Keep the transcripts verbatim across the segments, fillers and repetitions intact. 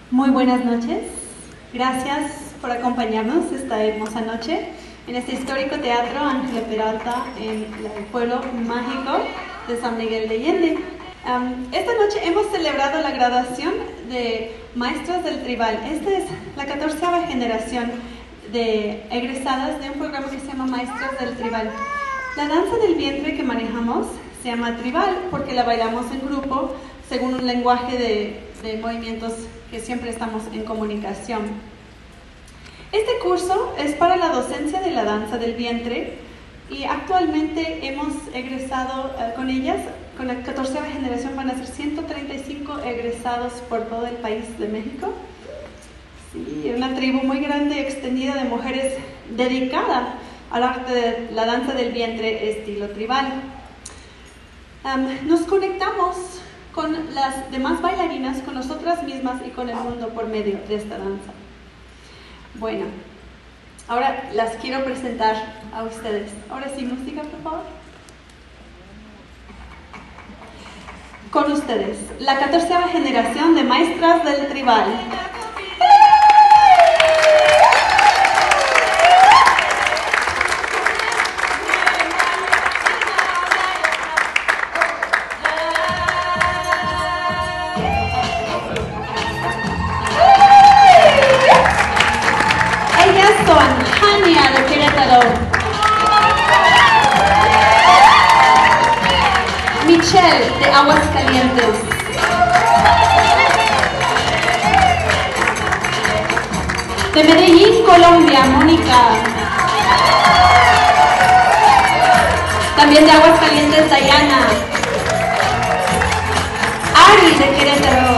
Muy buenas noches. Gracias por acompañarnos esta hermosa noche en este histórico teatro Ángela Peralta en el pueblo mágico de San Miguel de Allende. Um, esta noche hemos celebrado la graduación de Maestras del Tribal. Esta es la catorceava generación de egresadas de un programa que se llama Maestras del Tribal. La danza del vientre que manejamos se llama tribal porque la bailamos en grupo según un lenguaje de, de movimientos que siempre estamos en comunicación. Este curso es para la docencia de la danza del vientre y actualmente hemos egresado uh, con ellas, con la catorceava generación van a ser ciento treinta y cinco egresados por todo el país de México. Sí, una tribu muy grande, extendida de mujeres dedicada al arte de la danza del vientre estilo tribal. Um, nos conectamos con las demás bailarinas, con nosotras mismas y con el mundo por medio de esta danza. Bueno, ahora las quiero presentar a ustedes. Ahora sí, música, por favor. Con ustedes, la catorceava generación de Maestras del Tribal. De Querétaro, Michelle de Aguascalientes, de Medellín, Colombia, Mónica, también de Aguascalientes, Dayana, Ari de Querétaro,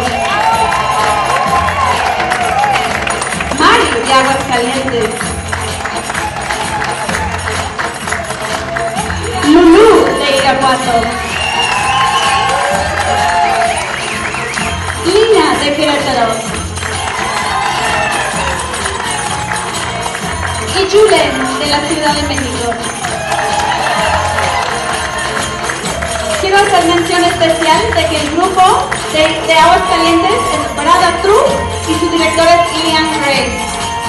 Mari de Aguascalientes, Lulú de Irapuato, Lina de Querétaro y Julen de la Ciudad de México. Quiero hacer mención especial de que el grupo de, de Aguascalientes es Brada True y su director es Ian Gray.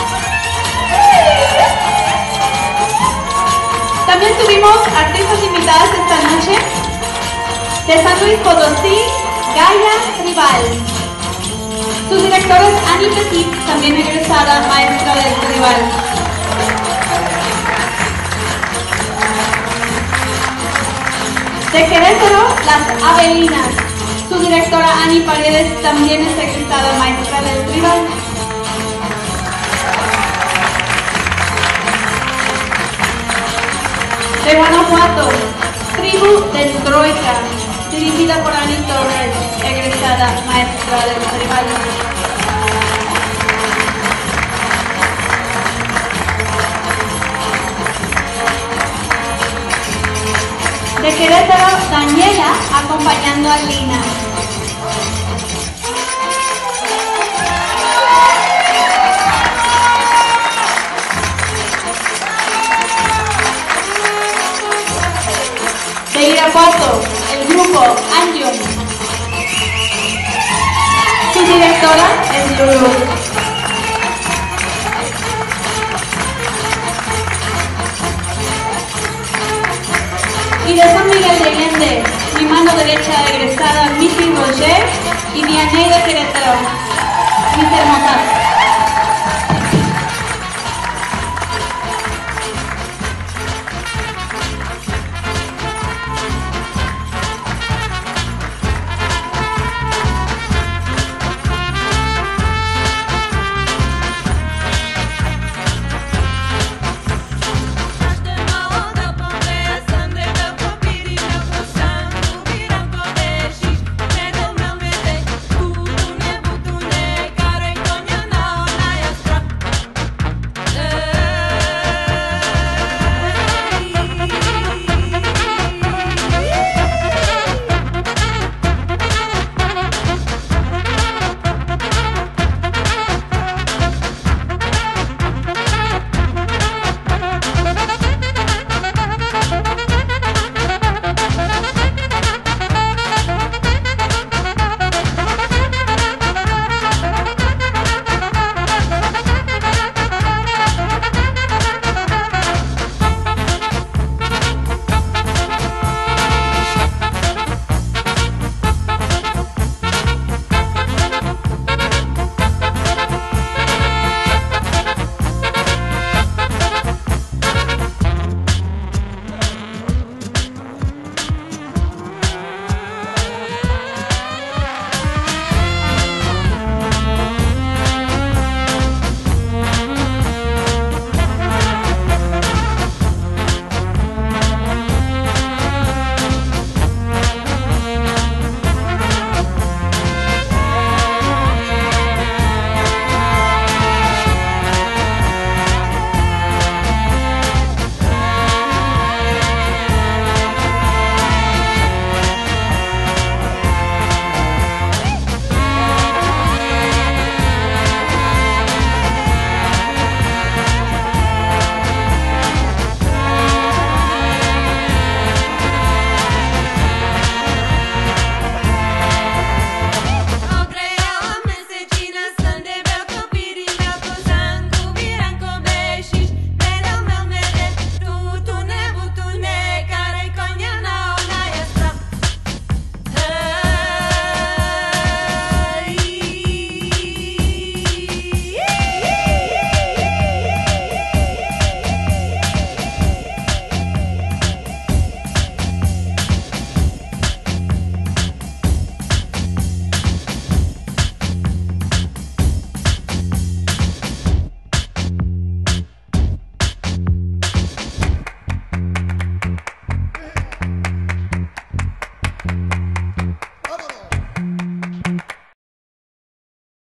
También tuvimos artistas invitadas esta noche de San Luis Potosí, Gaia Tribal. Su director es Annie Petit, también egresada maestra del Tribal. De Querétaro, las Avelinas. Su directora Annie Paredes también es egresada maestra del Tribal. De Guanajuato, tribu de Troika, dirigida por Ani Torres, egresada maestra del tribal. De Querétaro, Daniela, acompañando a Lina. De Irapuato, el grupo Anjum. Su directora es Lulu. Y de San Miguel de Allende, mi mano derecha egresada, Missy Roger y Vianney de Querétaro, mis hermosas.